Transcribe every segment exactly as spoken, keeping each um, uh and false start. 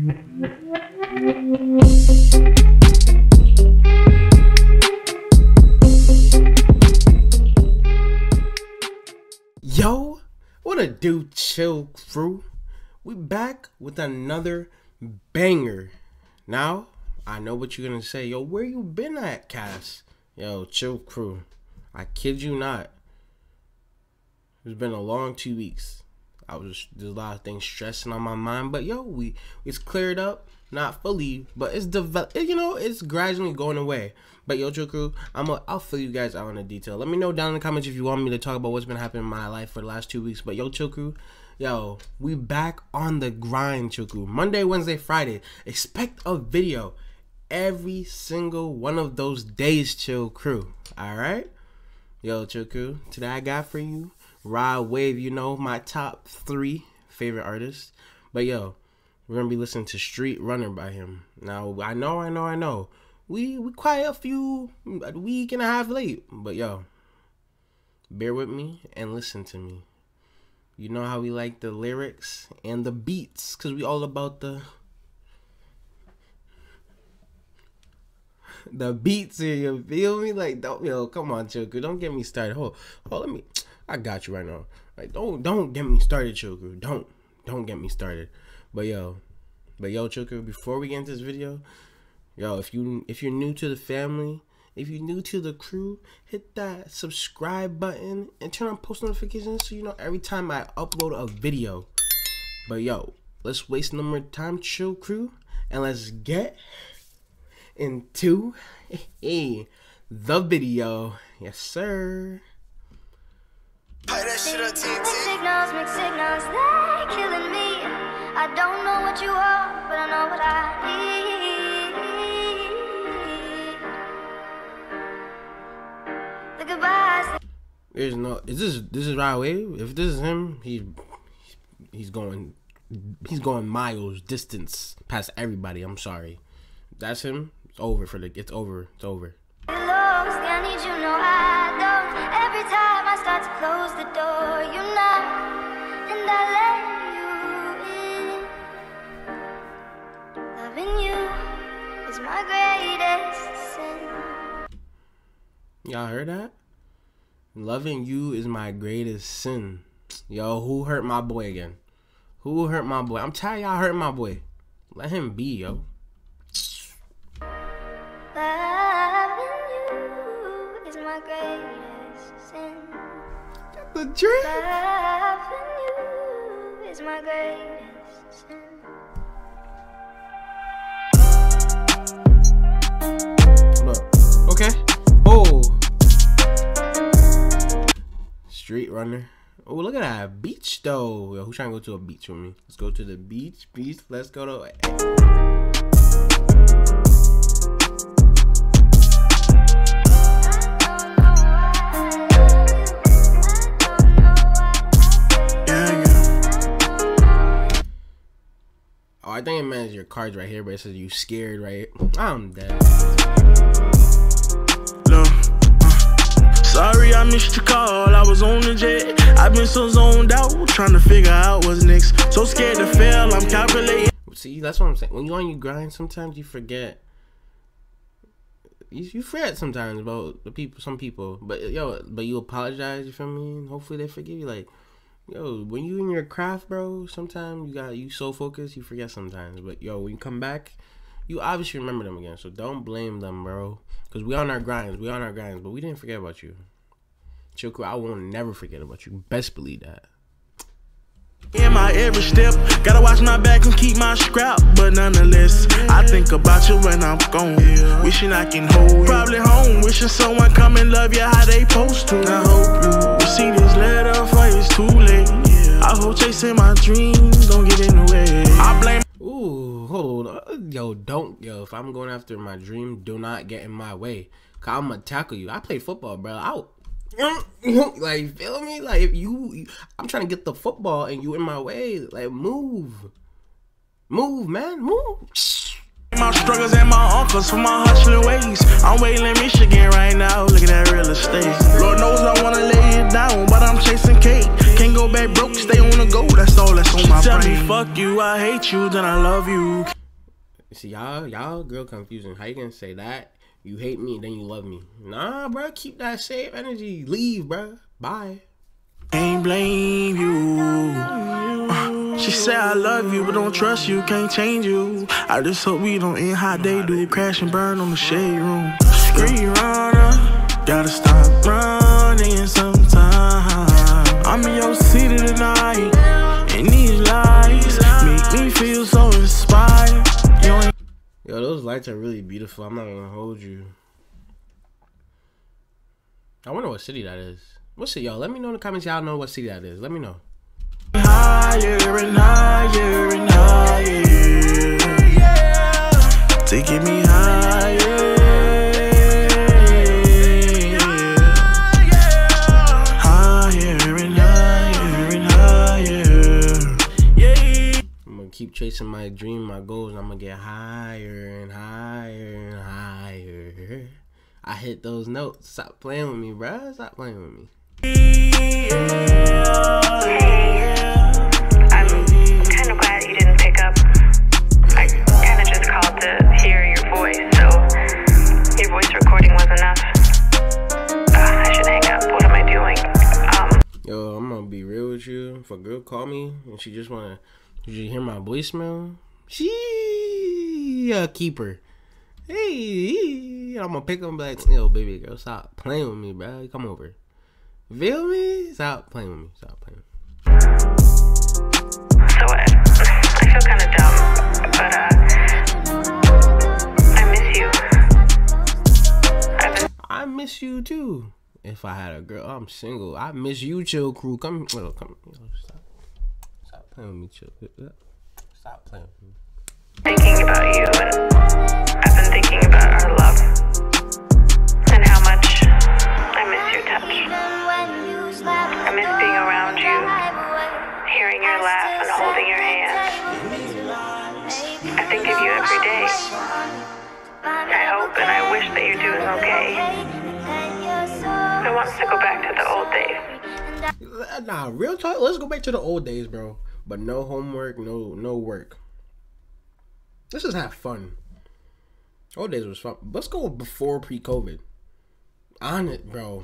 Yo, what a do, chill crew. We back with another banger. Now, I know what you're gonna say. Yo, where you been at, Cass? Yo, chill crew. I kid you not. It's been a long two weeks. I was there's a lot of things stressing on my mind, but yo, we it's cleared up, not fully, but it's developed. You know, it's gradually going away. But yo, chill crew, I'm a, I'll fill you guys out on the detail. Let me know down in the comments if you want me to talk about what's been happening in my life for the last two weeks. But yo, chill crew, yo, we back on the grind, chill crew. Monday, Wednesday, Friday. Expect a video every single one of those days, chill crew. All right, yo, chill crew. Today I got for you Rod Wave, you know, my top three favorite artists. But yo, we're gonna be listening to Street Runner by him. Now I know, I know, I know. We we quite a few a week and a half late, but yo, bear with me and listen to me. You know how we like the lyrics and the beats, cause we all about the the beats here. You feel me? Like, don't yo, come on, Choku, don't get me started. Hold, hold, let me. I got you right now. Like, don't don't get me started, Choku. Don't don't get me started. But yo, but yo, Choku, before we get into this video. Yo, if you if you're new to the family, if you're new to the crew, hit that subscribe button and turn on post notifications so you know every time I upload a video. But yo, let's waste no more time, chill crew, and let's get into hey, the video. Yes, sir. Mixed signals, mixed signals, they're killing me. I don't know what you are, but I know what I need. There's no. Is this this is Rod Wave? If this is him, he he's going he's going miles distance past everybody. I'm sorry. If that's him. It's over for the. It's over. It's over. I need you, no, I don't. Every time I start to close the door, you knock, and I let you in. Loving you is my greatest sin. Y'all heard that? Loving you is my greatest sin. Yo, who hurt my boy again? Who hurt my boy? I'm tired of y'all hurting my boy. Let him be, yo. Loving you is my greatest sin. Get the drink. Loving you is my greatest sin. Look, okay. Oh. Street Runner. Oh, look at that beach though. Yo, who's trying to go to a beach with me? Let's go to the beach. Beach. Let's go to. Oh, I think it means your card's right here, but it says you scared, right? I'm dead. No. Sorry I missed your call, I was on the jet. I've been so zoned out, trying to figure out what's next. So scared to fail, I'm calculating. See, that's what I'm saying. When you on your grind, sometimes you forget. You, you forget sometimes about the people, some people. But yo, but you apologize, you feel me? And hopefully they forgive you. Like, yo, when you in your craft, bro, sometimes you got, you so focused, you forget sometimes. But yo, when you come back, you obviously remember them again. So don't blame them, bro. Because we on our grinds, we on our grinds, but we didn't forget about you. Chill crew, I won't never forget about you. Best believe that. In my every step, gotta watch my back and keep my scrap. But nonetheless, I think about you when I'm gone. Wishing I can hold you. Probably home, wishing someone come and love you how they supposed to. I hope you see this letter before it's too late. I hope chasing my dreams don't get in the way. I blame. Ooh, hold on. Yo, don't. Yo, if I'm going after my dream, do not get in my way. Cause I'm gonna tackle you. I play football, bro. I like, feel me? Like, if you, I'm trying to get the football and you in my way. Like, move. Move, man. Move. My struggles and my uncles for my hustling ways. I'm waiting in Michigan right now, looking at real estate. Lord knows I wanna lay it down, but I'm chasing cake. Can't go back broke, stay on the go. That's all that's on my brain. Tell me fuck you, I hate you, then I love you. See, y'all, y'all girl confusing. How you gonna say that? You hate me and then you love me? Nah, bro. Keep that same energy. Leave, bro. Bye. Can't blame you. Uh, she said I love you, but don't trust you. Can't change you. I just hope we don't end how they do. Crash and burn on the shade room. Screen runner, gotta stop running sometime. I'm in your city tonight, and these lights make me feel so inspired. You ain't Yo, those lights are really beautiful. I'm not gonna hold you. I wonder what city that is. What's it, y'all? Let me know in the comments. Y'all know what city that is. Let me know. higher and higher and higher, taking me higher, higher and higher and higher. I'm gonna keep chasing my dream, my goals. I'm gonna get higher and higher and higher. I hit those notes. Stop playing with me, bruh. Stop playing with me. Hey, I'm kind of glad you didn't pick up. I kind of just called to hear your voice, so your voice recording was enough. Uh, I should hang up. What am I doing? Um, Yo, I'm gonna be real with you. If a girl call me and she just wanna, did you hear my voicemail? She a keeper. Hey, I'm gonna pick up and be like, yo, baby girl, stop playing with me, bro. Come over. Feel me? Stop playing with me. Stop playing with me. so uh, I feel kind of dumb, but uh, I miss you. I've been I miss you too. If I had a girl, I'm single. I miss you, Chill Crew. Come, well, come. Yo, stop. Stop playing with me, Chill. Stop playing with me. thinking about you, and I've been thinking about our love and how much I miss your touch. I miss being around you, hearing your laugh and holding your hand. I think of you every day. I hope and I wish that you're doing okay. I want us to go back to the old days. Nah, real talk. Let's go back to the old days, bro. But no homework, no no work. Let's just have fun. Old days was fun. Let's go before pre-COVID. On it, bro.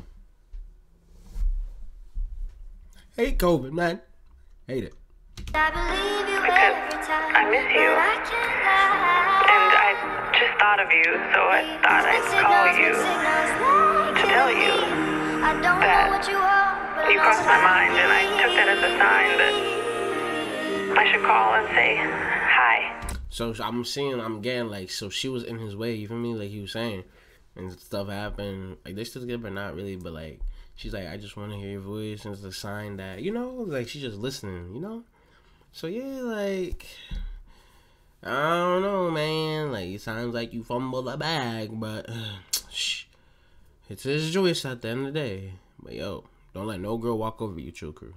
Hate COVID, man. Hate it. Because I miss you. And I just thought of you, so I thought I'd call you to tell you that you crossed my mind, and I took that as a sign that I should call and say hi. So I'm seeing, I'm getting like, so she was in his way, you feel me? Like he was saying, and stuff happened. Like they still together, but not really. But like, she's like, I just want to hear your voice, and it's a sign that, you know, like she's just listening, you know. So yeah, like, I don't know, man. Like it sounds like you fumbled the bag, but uh, shh, it's his choice at the end of the day. But yo, don't let no girl walk over you, Chill Crew.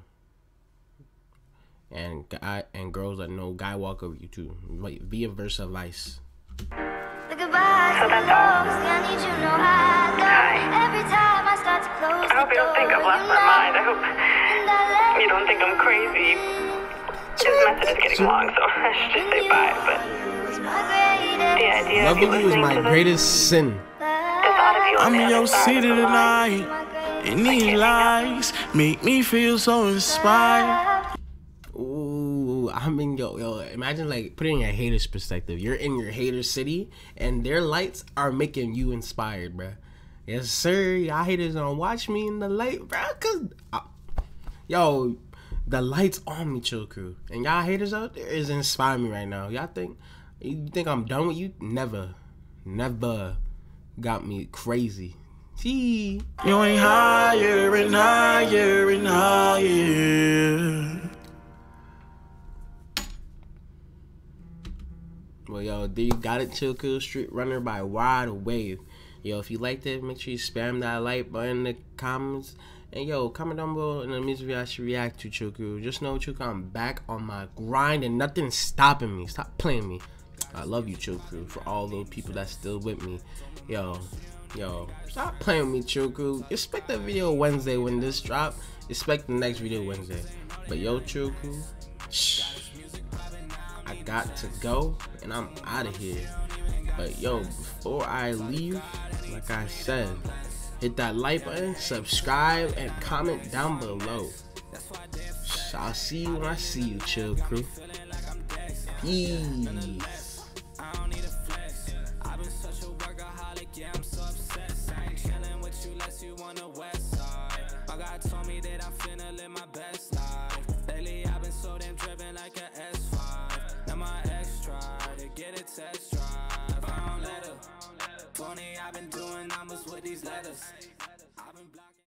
And guy and girls that know guy walk over you too. Like be a versa vice. So that's all. Hi. I hope you don't think I've lost my mind. I hope you don't think I'm crazy. This message is getting long, so I should just say bye. But the idea of you Loving you is listening my to this, greatest sin. the thought of you on I'm the in other your side city of the line, tonight, and these lights make me feel so inspired. Ooh, I mean, yo, yo, imagine like putting in a hater's perspective. You're in your hater city, and their lights are making you inspired, bruh. Yes, sir. Y'all haters don't watch me in the light, bruh. Cause, uh, yo, the lights on me, Chill Crew, and y'all haters out there is inspiring me right now. Y'all think, you think I'm done with you? Never, never got me crazy. See, You ain't higher and higher and higher. well, yo, there you got it, Chill Crew. Street Runner by Wide Wave. Yo, if you liked it, make sure you spam that like button in the comments. And yo, comment down below in the music video I should react to, Chill Crew. Just know, Chill Crew, I'm back on my grind and nothing's stopping me. Stop playing me. I love you, Chill Crew, for all those people that's still with me. Yo, yo, stop playing with me, Chill Crew. Expect the video Wednesday when this drop. Expect the next video Wednesday. But yo, Chill Crew, shh. I got to go, and I'm out of here. But yo, before I leave, like I said, hit that like button, subscribe, and comment down below. I'll see you when I see you, Chill Crew. Peace. God told me that I'm finna live my best life. Lately I've been so damn driven like an S five. Now my ex tried to get a test drive. I don't let her. Funny, I've been doing numbers with these letters.